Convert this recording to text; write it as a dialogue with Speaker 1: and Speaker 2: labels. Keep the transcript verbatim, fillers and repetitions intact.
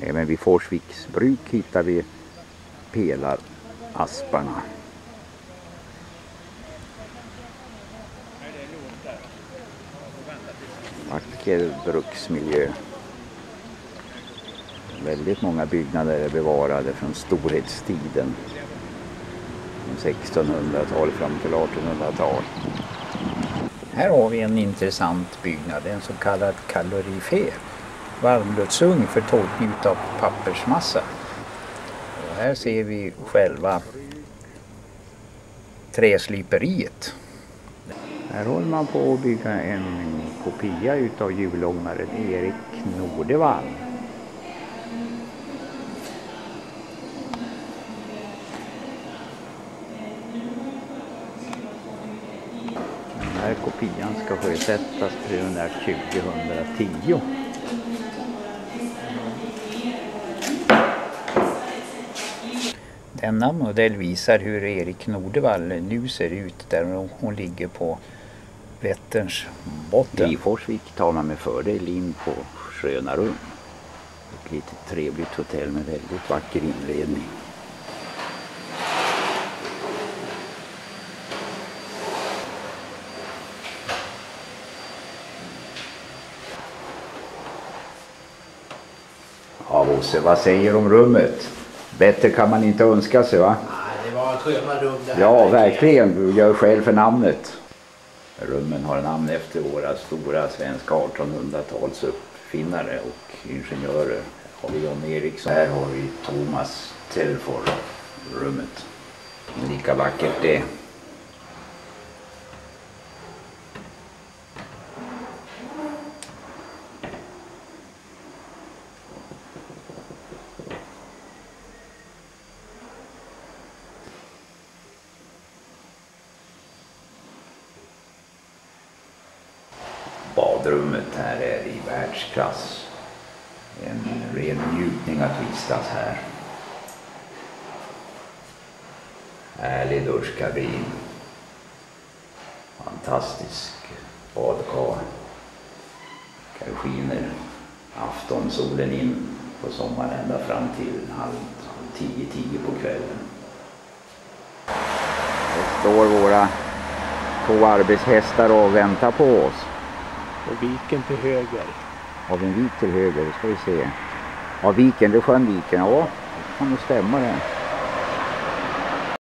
Speaker 1: Även vid Forsviks bruk hittar vi pelarasparna. Vacker bruksmiljö. Väldigt många byggnader är bevarade från storhetstiden. Från sextonhundratal fram till artonhundratal. Här har vi en intressant byggnad, en så kallad kalorifer. Varmluftsugn för torkning av pappersmassa. Och här ser vi själva träsliperiet. Här håller man på att bygga en kopia utav hjulångaren Erik Nordevall. Den här kopian ska sjösättas tjugohundratio. Denna modell visar hur Erik Nordevall nu ser ut där hon ligger på Vätterns botten. I Forsvik tar man med fördel in på Sköna Rum. Ett litet trevligt hotell med väldigt vacker inredning. Ja, Bosse, vad säger om rummet? Bättre kan man inte önska sig, va?
Speaker 2: Nej, det var ett sköna rum där.
Speaker 1: Ja, verkligen. Du gör själv för namnet. Rummen har namn efter våra stora svenska artonhundratals uppfinnare och ingenjörer. Här har vi John Eriksson. Här har vi Thomas Telford, rummet. Lika vackert det. Badrummet här är i världsklass. En ren njutning att vistas här. Härlig duschkabin. Fantastisk badkar. Här skiner aftonsolen in på sommaren ända fram till halv tio, tio på kvällen. Det står våra två arbetshästar och väntar på oss.
Speaker 2: Och viken till höger.
Speaker 1: Har vi en vik till höger, det ska vi se. Ja, viken, det är sjön viken, ja. Det kan nog stämma det.